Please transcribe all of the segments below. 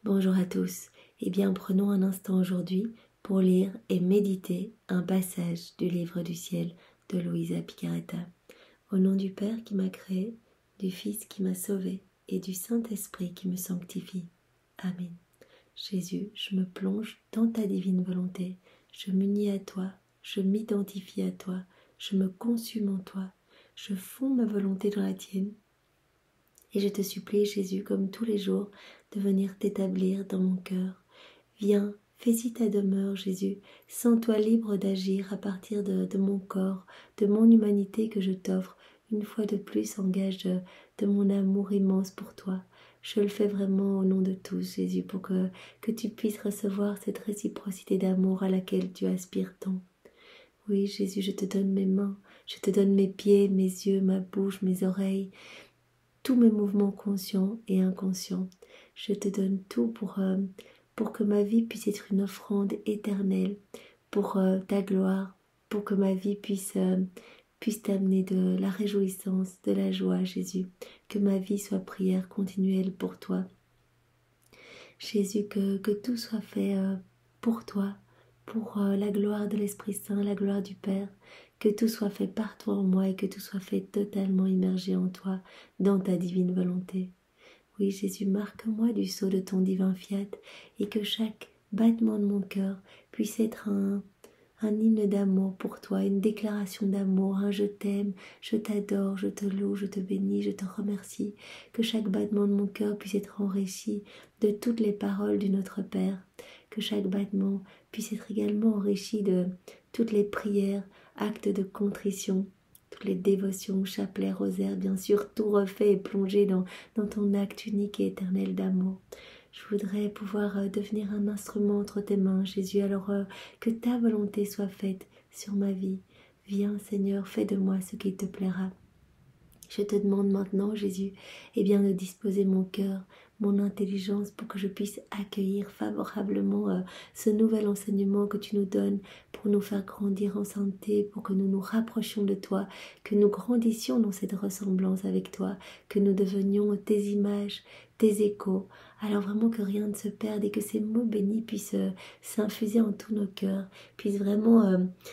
Bonjour à tous. Eh bien, prenons un instant aujourd'hui pour lire et méditer un passage du livre du ciel de Luisa Picaretta. Au nom du Père qui m'a créé, du Fils qui m'a sauvé et du Saint-Esprit qui me sanctifie. Amen. Jésus, je me plonge dans ta divine volonté. Je m'unis à toi, je m'identifie à toi, je me consume en toi. Je fonds ma volonté dans la tienne. Et je te supplie, Jésus, comme tous les jours, de venir t'établir dans mon cœur. Viens, fais-y ta demeure, Jésus. Sens-toi libre d'agir à partir de mon corps, de mon humanité que je t'offre, une fois de plus en gage de mon amour immense pour toi. Je le fais vraiment au nom de tous, Jésus, pour que tu puisses recevoir cette réciprocité d'amour à laquelle tu aspires tant. Oui, Jésus, je te donne mes mains, je te donne mes pieds, mes yeux, ma bouche, mes oreilles, tous mes mouvements conscients et inconscients. Je te donne tout pour que ma vie puisse être une offrande éternelle, pour ta gloire, pour que ma vie puisse t'amener de la réjouissance, de la joie, Jésus. Que ma vie soit prière continuelle pour toi. Jésus, que tout soit fait pour toi, pour la gloire de l'Esprit Saint, la gloire du Père. Que tout soit fait par toi en moi et que tout soit fait totalement immergé en toi, dans ta divine volonté. Oui, Jésus, marque-moi du sceau de ton divin fiat et que chaque battement de mon cœur puisse être un hymne d'amour pour toi, une déclaration d'amour, un je t'aime, je t'adore, je te loue, je te bénis, je te remercie. Que chaque battement de mon cœur puisse être enrichi de toutes les paroles du Notre Père. Que chaque battement puisse être également enrichi de toutes les prières, actes de contrition, toutes les dévotions, chapelets, rosaires, bien sûr, tout refait et plongé dans ton acte unique et éternel d'amour. Je voudrais pouvoir devenir un instrument entre tes mains, Jésus, alors que ta volonté soit faite sur ma vie. Viens, Seigneur, fais de moi ce qui te plaira. Je te demande maintenant, Jésus, de disposer mon cœur, mon intelligence pour que je puisse accueillir favorablement ce nouvel enseignement que tu nous donnes pour nous faire grandir en sainteté, pour que nous nous rapprochions de toi, que nous grandissions dans cette ressemblance avec toi, que nous devenions tes images, tes échos. Alors vraiment que rien ne se perde et que ces mots bénis puissent s'infuser en tous nos cœurs, puissent vraiment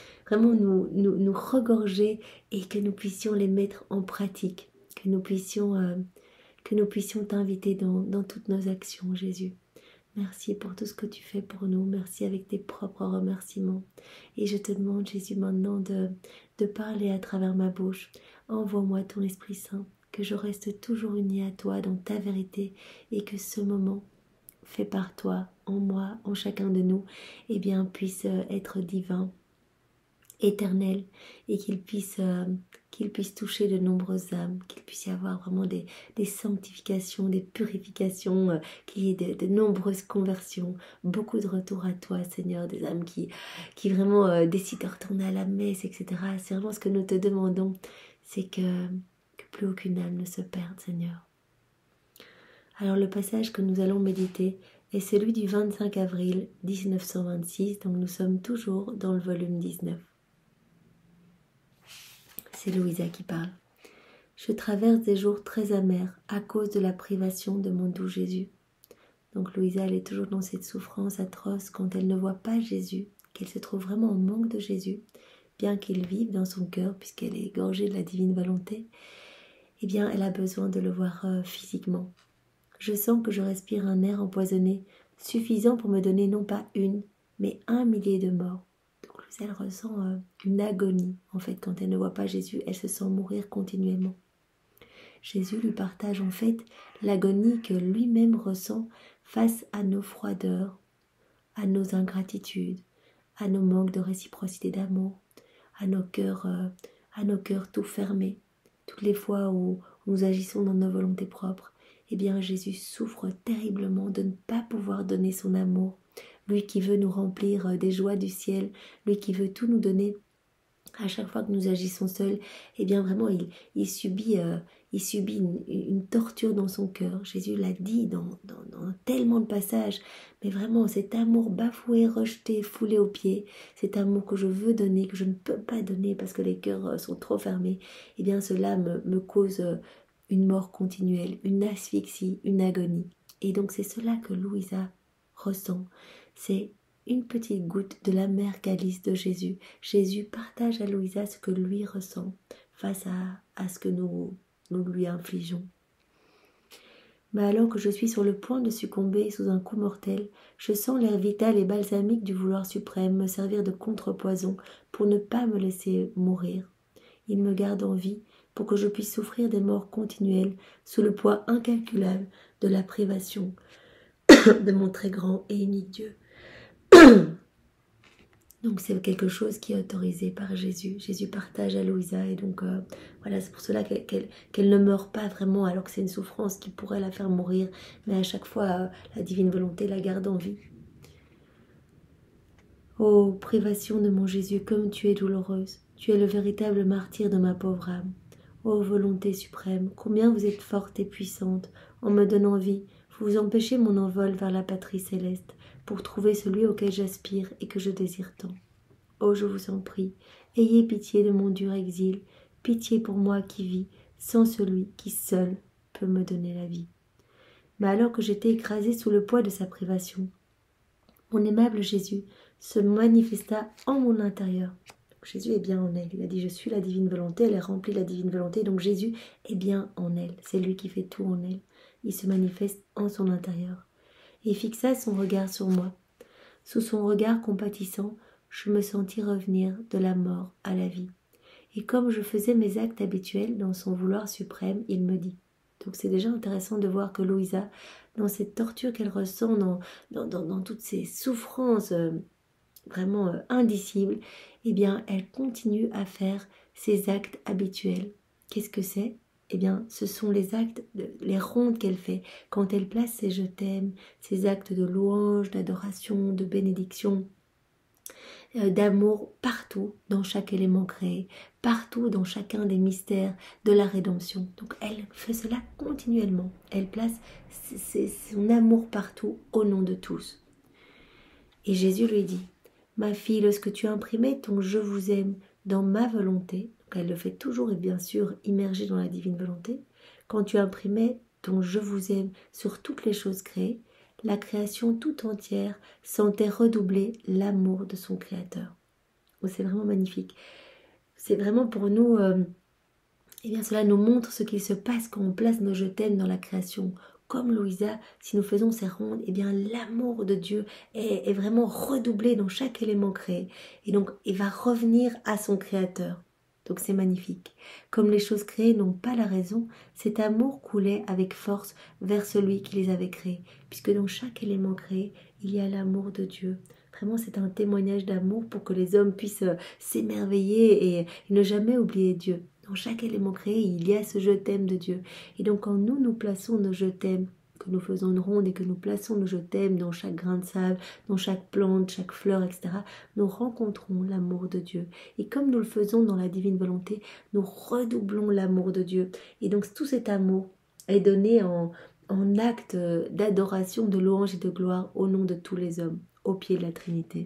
nous regorger et que nous puissions les mettre en pratique, que nous puissions t'inviter dans toutes nos actions, Jésus. Merci pour tout ce que tu fais pour nous. Merci avec tes propres remerciements. Et je te demande, Jésus, maintenant de parler à travers ma bouche. Envoie-moi ton Esprit Saint, que je reste toujours unie à toi dans ta vérité et que ce moment fait par toi, en moi, en chacun de nous, puisse être divin, éternel, et qu'il puisse toucher de nombreuses âmes, qu'il puisse y avoir vraiment des sanctifications, des purifications, qu'il y ait de nombreuses conversions, beaucoup de retours à toi, Seigneur, des âmes qui vraiment décident de retourner à la messe, etc. C'est vraiment ce que nous te demandons, c'est que plus aucune âme ne se perde, Seigneur. Alors le passage que nous allons méditer est celui du 25 avril 1926, donc nous sommes toujours dans le volume 19. C'est Luisa qui parle. Je traverse des jours très amers à cause de la privation de mon doux Jésus. Donc Luisa, elle est toujours dans cette souffrance atroce quand elle ne voit pas Jésus, qu'elle se trouve vraiment en manque de Jésus, bien qu'il vive dans son cœur, puisqu'elle est gorgée de la divine volonté, elle a besoin de le voir physiquement. Je sens que je respire un air empoisonné, suffisant pour me donner non pas une, mais 1 millier de morts. Donc Luisa, elle ressent une agonie. En fait, quand elle ne voit pas Jésus, elle se sent mourir continuellement. Jésus lui partage en fait l'agonie que lui-même ressent face à nos froideurs, à nos ingratitudes, à nos manques de réciprocité d'amour, à nos cœurs tout fermés. Toutes les fois où nous agissons dans nos volontés propres, Jésus souffre terriblement de ne pas pouvoir donner son amour. Lui qui veut nous remplir des joies du ciel, lui qui veut tout nous donner. À chaque fois que nous agissons seuls, vraiment il subit une torture dans son cœur. Jésus l'a dit dans tellement de passages, mais vraiment cet amour bafoué, rejeté, foulé aux pieds, cet amour que je veux donner, que je ne peux pas donner parce que les cœurs sont trop fermés, cela me cause une mort continuelle, une asphyxie, une agonie. Et donc c'est cela que Louisa ressent. C'est une petite goutte de l'amer calice de Jésus. Jésus partage à Louisa ce que lui ressent face à ce que nous lui infligeons. Mais alors que je suis sur le point de succomber sous un coup mortel, je sens l'air vital et balsamique du vouloir suprême me servir de contrepoison pour ne pas me laisser mourir. Il me garde en vie pour que je puisse souffrir des morts continuelles sous le poids incalculable de la privation de mon très grand et unique Dieu. Donc c'est quelque chose qui est autorisé par Jésus. Jésus partage à Louisa et donc voilà, c'est pour cela qu'elle ne meurt pas vraiment alors que c'est une souffrance qui pourrait la faire mourir. Mais à chaque fois, la divine volonté la garde en vie. Ô privation de mon Jésus, comme tu es douloureuse. Tu es le véritable martyr de ma pauvre âme. Ô volonté suprême, combien vous êtes forte et puissante. En me donnant vie, vous empêchez mon envol vers la patrie céleste, pour trouver celui auquel j'aspire et que je désire tant. Oh, je vous en prie, ayez pitié de mon dur exil, pitié pour moi qui vis, sans celui qui seul peut me donner la vie. Mais alors que j'étais écrasée sous le poids de sa privation, mon aimable Jésus se manifesta en mon intérieur. Donc, Jésus est bien en elle. Il a dit, je suis la divine volonté, elle est remplie de la divine volonté, donc Jésus est bien en elle. C'est lui qui fait tout en elle. Il se manifeste en son intérieur. Et fixa son regard sur moi. Sous son regard compatissant, je me sentis revenir de la mort à la vie. Et comme je faisais mes actes habituels dans son vouloir suprême, il me dit. Donc c'est déjà intéressant de voir que Louisa, dans cette torture qu'elle ressent, dans toutes ces souffrances vraiment indicibles, eh bien elle continue à faire ses actes habituels. Qu'est-ce que c'est ? Eh bien, ce sont les actes, les rondes qu'elle fait quand elle place ses je t'aime, ses actes de louange, d'adoration, de bénédiction, d'amour partout dans chaque élément créé, partout dans chacun des mystères de la rédemption. Donc elle fait cela continuellement. Elle place son amour partout au nom de tous. Et Jésus lui dit, ma fille, lorsque tu imprimais ton je vous aime dans ma volonté, elle le fait toujours et bien sûr immergée dans la divine volonté, quand tu imprimais ton je vous aime sur toutes les choses créées, la création tout entière sentait redoubler l'amour de son créateur. C'est vraiment magnifique. C'est vraiment pour nous, eh bien cela nous montre ce qu'il se passe quand on place nos je t'aime dans la création. Comme Louisa, si nous faisons ces rondes, eh bien l'amour de Dieu est vraiment redoublé dans chaque élément créé. Et donc il va revenir à son créateur. Donc c'est magnifique. Comme les choses créées n'ont pas la raison, cet amour coulait avec force vers celui qui les avait créées. Puisque dans chaque élément créé, il y a l'amour de Dieu. Vraiment, c'est un témoignage d'amour pour que les hommes puissent s'émerveiller et ne jamais oublier Dieu. Dans chaque élément créé, il y a ce je t'aime de Dieu. Et donc quand nous plaçons nos je t'aime, que nous faisons une ronde et que nous plaçons nos je t'aime dans chaque grain de sable, dans chaque plante, chaque fleur, etc., nous rencontrons l'amour de Dieu. Et comme nous le faisons dans la divine volonté, nous redoublons l'amour de Dieu. Et donc tout cet amour est donné en acte d'adoration, de louange et de gloire au nom de tous les hommes, au pied de la Trinité.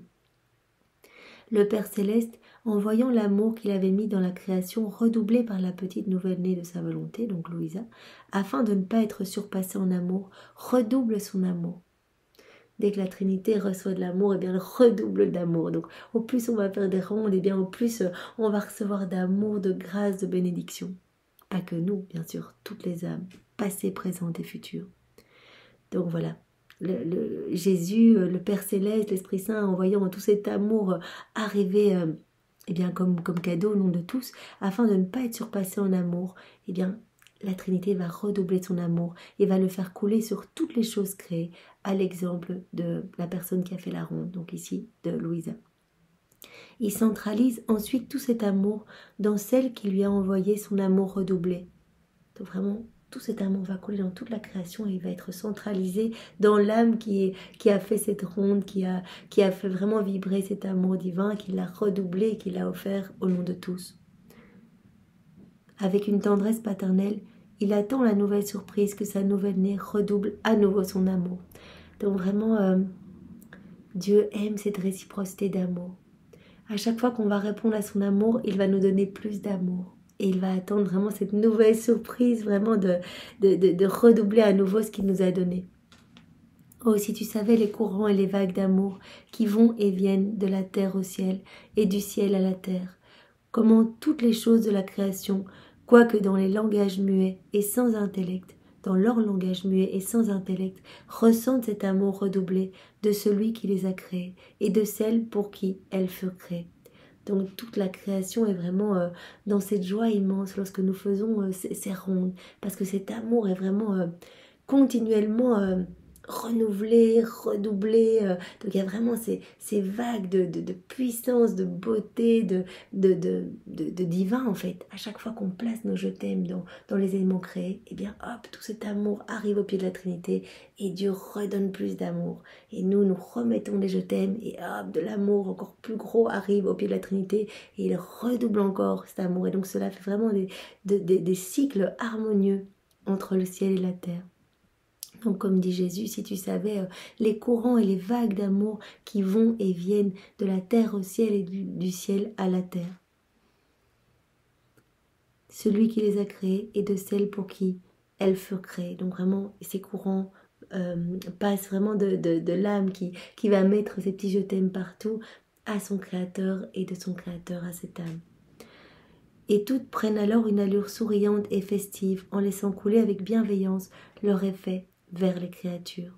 Le Père Céleste, en voyant l'amour qu'il avait mis dans la création redoublé par la petite nouvelle-née de sa volonté, donc Louisa, afin de ne pas être surpassée en amour, redouble son amour. Dès que la Trinité reçoit de l'amour, eh bien elle redouble d'amour. Donc au plus on va faire des rondes, eh bien au plus on va recevoir d'amour, de grâce, de bénédiction. Pas que nous, bien sûr, toutes les âmes, passées, présentes et futures. Donc voilà. Jésus, le Père Céleste, l'Esprit Saint, en voyant tout cet amour arriver eh bien, comme cadeau au nom de tous, afin de ne pas être surpassé en amour, eh bien, la Trinité va redoubler son amour et va le faire couler sur toutes les choses créées, à l'exemple de la personne qui a fait la ronde, donc ici de Louisa. Il centralise ensuite tout cet amour dans celle qui lui a envoyé son amour redoublé. Donc vraiment, tout cet amour va couler dans toute la création et il va être centralisé dans l'âme qui a fait cette ronde, qui a fait vraiment vibrer cet amour divin, qui l'a redoublé et qui l'a offert au nom de tous. Avec une tendresse paternelle, il attend la nouvelle surprise que sa nouvelle-née redouble à nouveau son amour. Donc vraiment, Dieu aime cette réciprocité d'amour. À chaque fois qu'on va répondre à son amour, il va nous donner plus d'amour. Et il va attendre vraiment cette nouvelle surprise, vraiment de redoubler à nouveau ce qu'il nous a donné. Oh, si tu savais les courants et les vagues d'amour qui vont et viennent de la terre au ciel et du ciel à la terre, comment toutes les choses de la création, quoique dans les langages muets et sans intellect, dans leur langage muet et sans intellect, ressentent cet amour redoublé de celui qui les a créés et de celle pour qui elles furent créées. Donc toute la création est vraiment dans cette joie immense lorsque nous faisons ces rondes, parce que cet amour est vraiment continuellement renouvelé, redoublé. Donc il y a vraiment ces vagues de puissance, de beauté, de divin en fait. À chaque fois qu'on place nos je t'aime dans les éléments créés, et bien hop, tout cet amour arrive au pied de la Trinité et Dieu redonne plus d'amour. Et nous remettons les je t'aime et hop, de l'amour encore plus gros arrive au pied de la Trinité et il redouble encore cet amour. Et donc cela fait vraiment des cycles harmonieux entre le ciel et la terre. Donc comme dit Jésus, si tu savais les courants et les vagues d'amour qui vont et viennent de la terre au ciel et du ciel à la terre. Celui qui les a créés et de celle pour qui elles furent créées. Donc vraiment, ces courants passent vraiment de l'âme qui va mettre ses petits je t'aime partout à son créateur et de son créateur à cette âme. Et toutes prennent alors une allure souriante et festive en laissant couler avec bienveillance leur effet vers les créatures.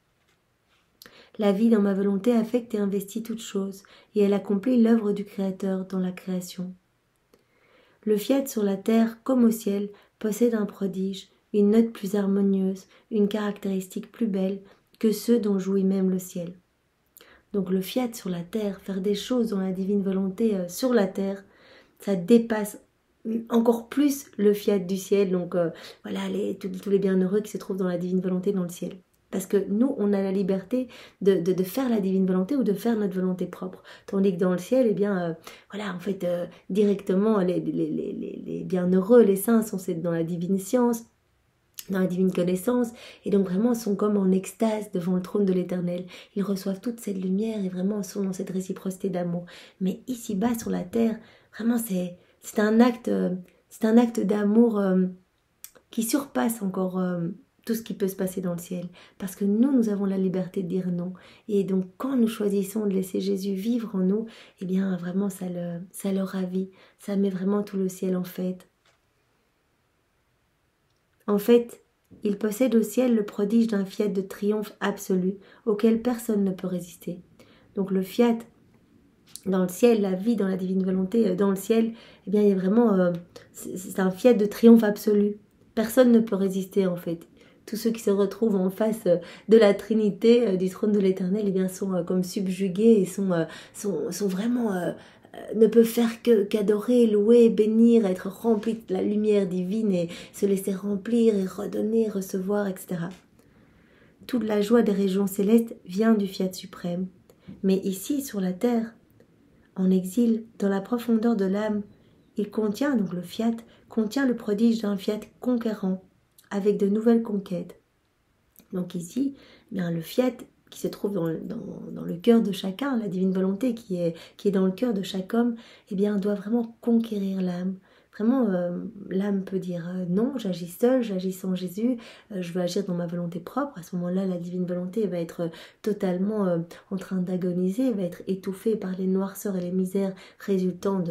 La vie dans ma volonté affecte et investit toutes choses, et elle accomplit l'œuvre du Créateur dans la création. Le fiat sur la terre comme au ciel possède un prodige, une note plus harmonieuse, une caractéristique plus belle que ceux dont jouit même le ciel. Donc le fiat sur la terre, faire des choses dans la divine volonté sur la terre, ça dépasse encore plus le fiat du ciel, donc voilà tous les bienheureux qui se trouvent dans la divine volonté dans le ciel. Parce que nous, on a la liberté de faire la divine volonté ou de faire notre volonté propre. Tandis que dans le ciel, eh bien, voilà, en fait, directement, les bienheureux, les saints sont dans la divine science, dans la divine connaissance, et donc vraiment sont comme en extase devant le trône de l'Éternel. Ils reçoivent toute cette lumière et vraiment sont dans cette réciprocité d'amour. Mais ici-bas, sur la terre, vraiment, c'est un acte d'amour qui surpasse encore tout ce qui peut se passer dans le ciel. Parce que nous avons la liberté de dire non. Et donc, quand nous choisissons de laisser Jésus vivre en nous, eh bien, vraiment, ça le ravit. Ça met vraiment tout le ciel en fête. En fait, il possède au ciel le prodige d'un fiat de triomphe absolu, auquel personne ne peut résister. Donc le fiat dans le ciel, la vie dans la divine volonté dans le ciel, eh bien il y a vraiment, c'est un fiat de triomphe absolu. Personne ne peut résister en fait. Tous ceux qui se retrouvent en face de la Trinité, du trône de l'Éternel, eh bien sont comme subjugués et sont vraiment ne peuvent faire qu'adorer, louer, bénir, être remplis de la lumière divine et se laisser remplir et redonner, recevoir, etc. Toute la joie des régions célestes vient du fiat suprême. Mais ici, sur la terre, en exil, dans la profondeur de l'âme, il contient, donc le fiat, contient le prodige d'un fiat conquérant, avec de nouvelles conquêtes. Donc ici, eh bien, le fiat qui se trouve dans le cœur de chacun, la divine volonté qui est dans le cœur de chaque homme, eh bien, doit vraiment conquérir l'âme. Vraiment, l'âme peut dire non, j'agis seule, j'agis sans Jésus, je veux agir dans ma volonté propre. À ce moment-là, la divine volonté va être totalement en train d'agoniser, va être étouffée par les noirceurs et les misères résultant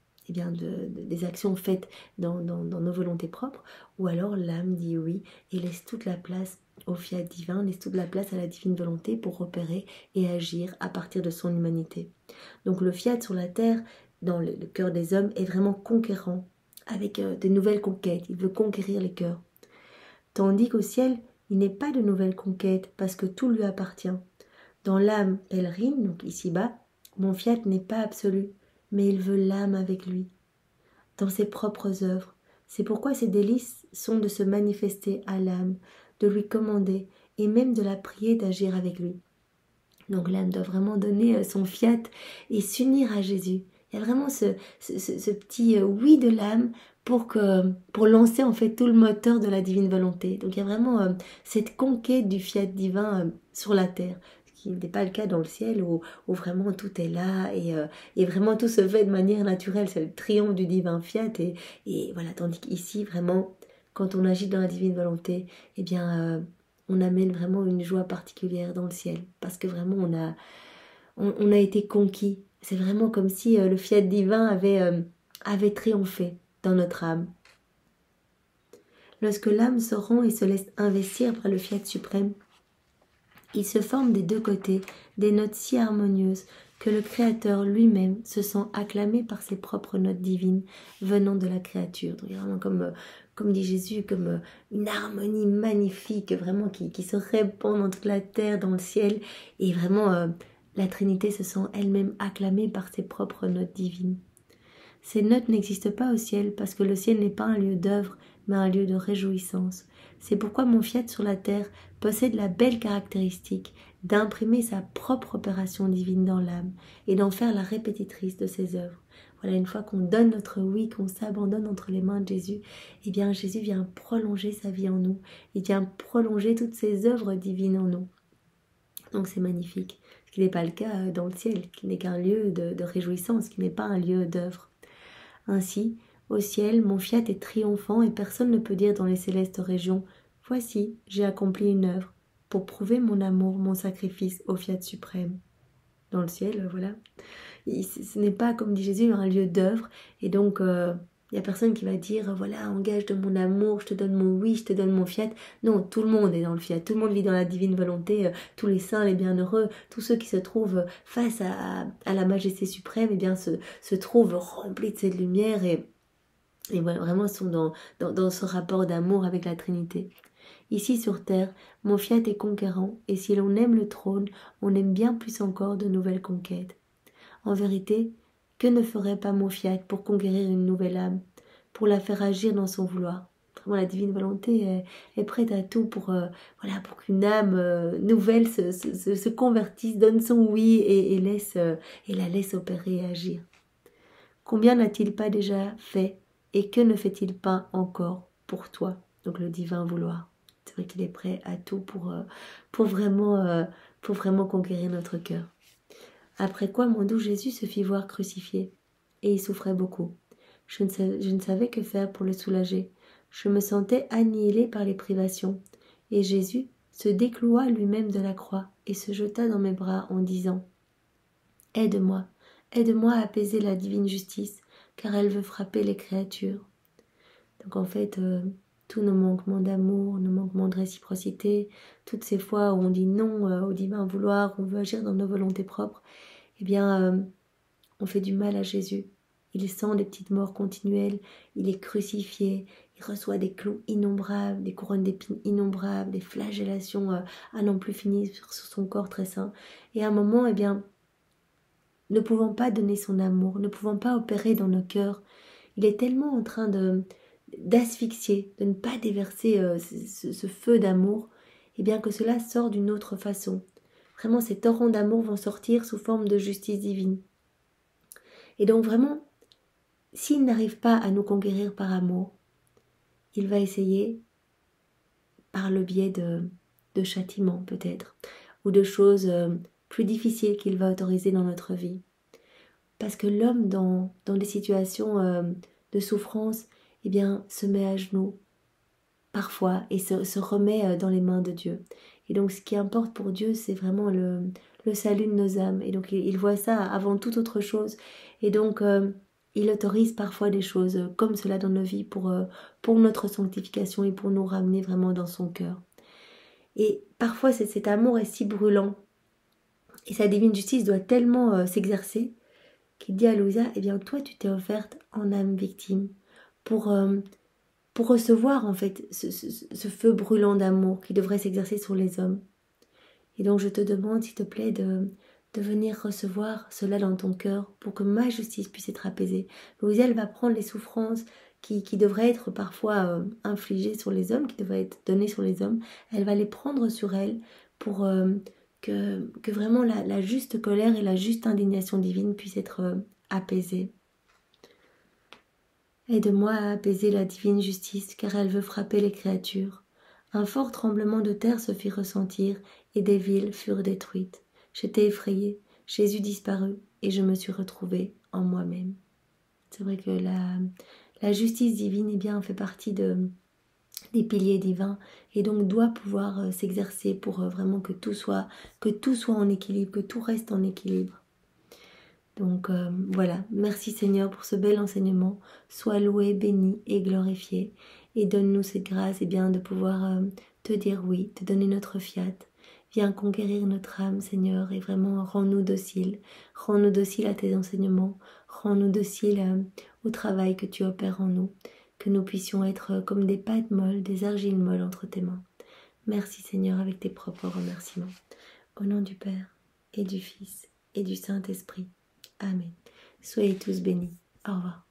des actions faites dans nos volontés propres. Ou alors l'âme dit oui et laisse toute la place au fiat divin, laisse toute la place à la divine volonté pour opérer et agir à partir de son humanité. Donc le fiat sur la terre, dans le cœur des hommes, est vraiment conquérant, avec de nouvelles conquêtes. Il veut conquérir les cœurs. Tandis qu'au ciel, il n'est pas de nouvelles conquêtes, parce que tout lui appartient. Dans l'âme pèlerine, donc ici-bas, mon fiat n'est pas absolu, mais il veut l'âme avec lui, dans ses propres œuvres. C'est pourquoi ses délices sont de se manifester à l'âme, de lui commander, et même de la prier d'agir avec lui. Donc l'âme doit vraiment donner son fiat et s'unir à Jésus. Il y a vraiment ce petit oui de l'âme pour lancer en fait tout le moteur de la divine volonté. Donc il y a vraiment cette conquête du fiat divin sur la terre, ce qui n'est pas le cas dans le ciel où vraiment tout est là et vraiment tout se fait de manière naturelle. C'est le triomphe du divin fiat et voilà, tandis qu'ici vraiment quand on agit dans la divine volonté, eh bien on amène vraiment une joie particulière dans le ciel, parce que vraiment on a été conquis. C'est vraiment comme si le fiat divin avait triomphé dans notre âme. Lorsque l'âme se rend et se laisse investir par le fiat suprême, il se forme des deux côtés des notes si harmonieuses que le Créateur lui-même se sent acclamé par ses propres notes divines venant de la créature. Donc vraiment comme dit Jésus, comme une harmonie magnifique, vraiment qui se répand dans toute la terre, dans le ciel. Et vraiment, la Trinité se sent elle-même acclamée par ses propres notes divines. Ces notes n'existent pas au ciel parce que le ciel n'est pas un lieu d'œuvre, mais un lieu de réjouissance. C'est pourquoi mon fiat sur la terre possède la belle caractéristique d'imprimer sa propre opération divine dans l'âme et d'en faire la répétitrice de ses œuvres. Voilà, une fois qu'on donne notre oui, qu'on s'abandonne entre les mains de Jésus, eh bien Jésus vient prolonger sa vie en nous, il vient prolonger toutes ses œuvres divines en nous. Donc c'est magnifique, ce qui n'est pas le cas dans le ciel, qui n'est qu'un lieu de réjouissance, qui n'est pas un lieu d'œuvre. Ainsi, au ciel, mon fiat est triomphant et personne ne peut dire dans les célestes régions « Voici, j'ai accompli une œuvre pour prouver mon amour, mon sacrifice au fiat suprême. » Dans le ciel, voilà. Ce n'est pas, comme dit Jésus, un lieu d'œuvre. Et donc, il n'y a personne qui va dire « Voilà, en gage de mon amour, je te donne mon oui, je te donne mon fiat. » Non, tout le monde est dans le fiat. Tout le monde vit dans la divine volonté. Tous les saints, les bienheureux, tous ceux qui se trouvent face à la majesté suprême, eh bien, se trouvent remplis de cette lumière et voilà, vraiment sont dans ce rapport d'amour avec la Trinité. Ici sur terre, mon fiat est conquérant, et si l'on aime le trône, on aime bien plus encore de nouvelles conquêtes. En vérité, que ne ferait pas mon fiat pour conquérir une nouvelle âme, pour la faire agir dans son vouloir? Vraiment, la divine volonté est prête à tout pour qu'une âme nouvelle se convertisse, donne son oui et la laisse opérer et agir. Combien n'a-t-il pas déjà fait et que ne fait-il pas encore pour toi? Donc le divin vouloir. C'est vrai qu'il est prêt à tout pour vraiment conquérir notre cœur. Après quoi mon doux Jésus se fit voir crucifié, et il souffrait beaucoup. Je ne savais que faire pour le soulager. Je me sentais annihilée par les privations, et Jésus se décloua lui-même de la croix et se jeta dans mes bras en disant « Aide-moi, aide-moi à apaiser la divine justice, car elle veut frapper les créatures. » Donc en fait, tous nos manquements d'amour, nos manquements de réciprocité, toutes ces fois où on dit non au divin vouloir, on veut agir dans nos volontés propres, eh bien, on fait du mal à Jésus. Il sent des petites morts continuelles, il est crucifié, il reçoit des clous innombrables, des couronnes d'épines innombrables, des flagellations à n'en plus finir sur son corps très saint. Et à un moment, eh bien, ne pouvant pas donner son amour, ne pouvant pas opérer dans nos cœurs, il est tellement en train d'asphyxier, de ne pas déverser ce feu d'amour, et bien que cela sort d'une autre façon. Vraiment, ces torrents d'amour vont sortir sous forme de justice divine. Et donc vraiment, s'il n'arrive pas à nous conquérir par amour, il va essayer par le biais de châtiments peut-être, ou de choses plus difficiles qu'il va autoriser dans notre vie. Parce que l'homme, dans des situations de souffrance, eh bien, se met à genoux, parfois, et se remet dans les mains de Dieu. Et donc, ce qui importe pour Dieu, c'est vraiment le salut de nos âmes. Et donc, il voit ça avant toute autre chose. Et donc, il autorise parfois des choses comme cela dans nos vies pour notre sanctification et pour nous ramener vraiment dans son cœur. Et parfois, cet amour est si brûlant, et sa divine justice doit tellement s'exercer, qu'il dit à Louisa, eh bien toi tu t'es offerte en âme victime pour recevoir en fait ce feu brûlant d'amour qui devrait s'exercer sur les hommes. Et donc je te demande s'il te plaît de venir recevoir cela dans ton cœur pour que ma justice puisse être apaisée. Louisa, elle va prendre les souffrances qui devraient être parfois infligées sur les hommes, qui devraient être données sur les hommes, elle va les prendre sur elle pour que vraiment la juste colère et la juste indignation divine puissent être apaisées. Aide-moi à apaiser la divine justice, car elle veut frapper les créatures. Un fort tremblement de terre se fit ressentir, et des villes furent détruites. J'étais effrayée, Jésus disparut, et je me suis retrouvée en moi-même. C'est vrai que la justice divine, eh bien, fait partie de des piliers divins et donc doit pouvoir s'exercer pour vraiment que tout soit en équilibre, que tout reste en équilibre. Donc voilà, merci Seigneur pour ce bel enseignement. Sois loué, béni et glorifié. Et donne-nous cette grâce de pouvoir te dire oui, te donner notre fiat. Viens conquérir notre âme Seigneur et vraiment rends-nous dociles. Rends-nous dociles à tes enseignements. Rends-nous dociles au travail que tu opères en nous. Que nous puissions être comme des pâtes molles, des argiles molles entre tes mains. Merci Seigneur avec tes propres remerciements. Au nom du Père et du Fils et du Saint-Esprit. Amen. Soyez tous bénis. Au revoir.